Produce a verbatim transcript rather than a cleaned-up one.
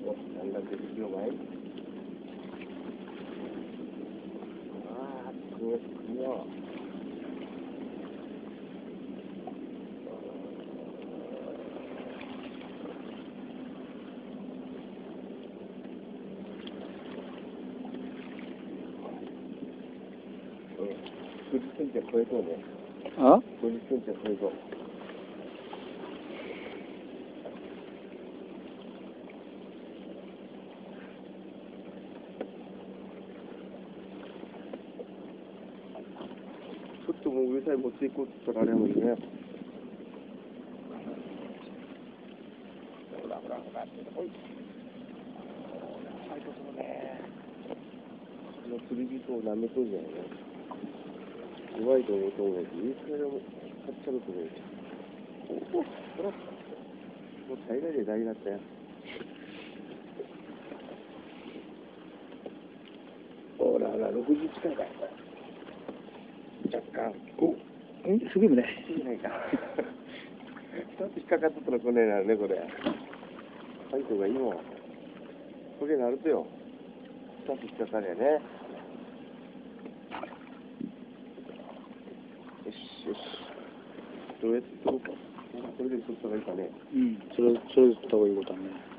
연락해 주시오, 마이. 아, 그렇군요. 구십 센티미터超えそうね。 あ？ ごじゅっセンチ超えそう。ちょっともう上さえ持っていこうって言ったらあれもいいね。ほらほらほら、おい。最高そうね。この釣り人を舐めとるじゃないね。弱いと思うと思うけど、いつまでも買っちゃうと思う。おお、ほら。もう最大で大だったよ。ほらほら、ろくじゅう近いから。若干。 お、んすげえね。 すげえないか。ちょっと引っかかっとったらこねえなるね、これ。ファイトがいいもん。これなるとよ。ちょっと引っかかるよね。よしよし。どうやって取ろうか。これで取った方がいいかね。 うん、それ、それで取った方がいいことはね。